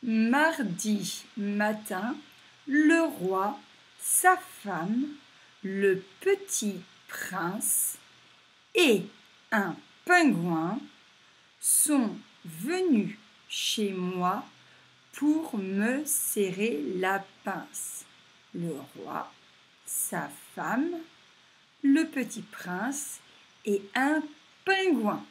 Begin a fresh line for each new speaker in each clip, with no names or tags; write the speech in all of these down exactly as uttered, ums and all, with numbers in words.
Mardi matin, le roi, sa femme, le petit prince et un pingouin sont venus chez moi pour me serrer la pince. Le roi, sa femme, le petit prince et un pingouin.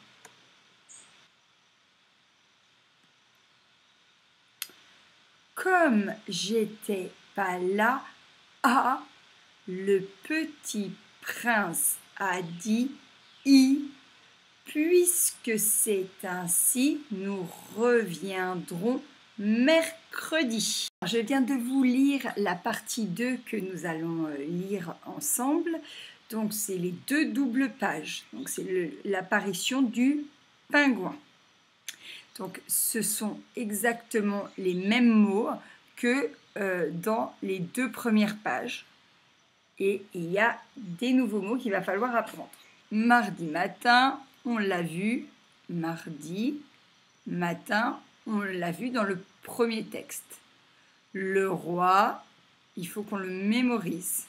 Comme j'étais pas là, ah, le petit prince a dit i. Puisque c'est ainsi, nous reviendrons mercredi. Je viens de vous lire la partie deux que nous allons lire ensemble. Donc, c'est les deux doubles pages. Donc, c'est l'apparition du pingouin. Donc, ce sont exactement les mêmes mots que euh, dans les deux premières pages. Et il y a des nouveaux mots qu'il va falloir apprendre. Mardi matin, on l'a vu. Mardi matin, on l'a vu dans le premier texte. Le roi, il faut qu'on le mémorise.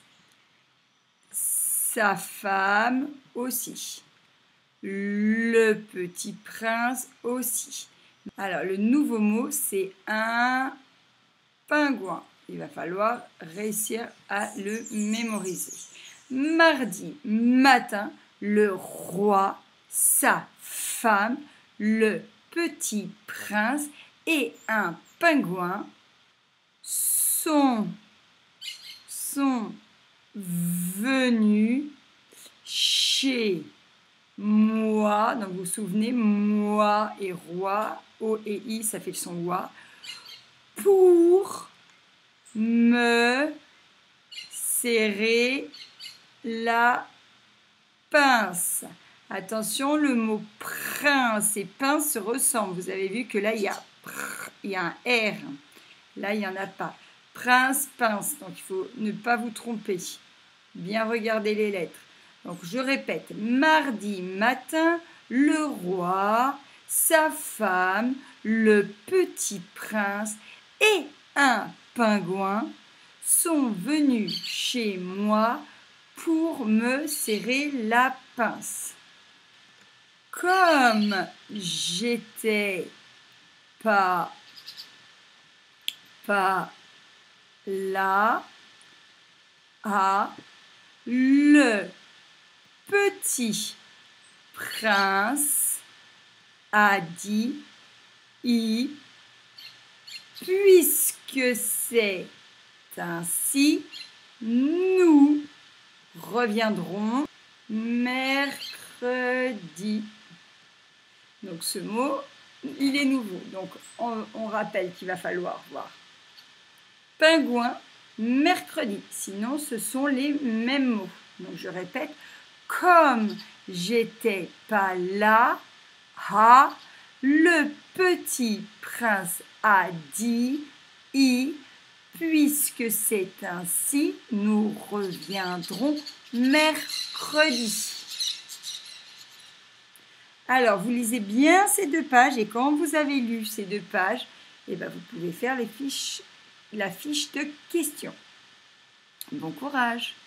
Sa femme aussi. Le petit prince aussi. Alors, le nouveau mot, c'est un pingouin. Il va falloir réussir à le mémoriser. Mardi matin, le roi, sa femme, le petit prince et un pingouin sont, sont venus chez moi. Donc vous vous souvenez, moi et roi, O et I, ça fait le son roi, pour me serrer la pince. Attention, le mot prince et pince se ressemblent. Vous avez vu que là, il y a, il y a un R. Là, il n'y en a pas. Prince, pince. Donc, il faut ne pas vous tromper. Bien regarder les lettres. Donc, je répète. Mardi matin, le roi, sa femme, le petit prince et un pingouin sont venus chez moi pour me serrer la pince. Comme j'étais pas, pas là, à le petit prince a dit i. Puisque c'est ainsi, nous reviendrons mercredi. Donc ce mot, il est nouveau. Donc on, on rappelle qu'il va falloir voir pingouin mercredi. Sinon, ce sont les mêmes mots. Donc je répète, comme j'étais pas là, ah, le petit prince a dit i. Puisque c'est ainsi, nous reviendrons mercredi. Alors, vous lisez bien ces deux pages et quand vous avez lu ces deux pages, eh ben, vous pouvez faire les fiches, la fiche de questions. Bon courage!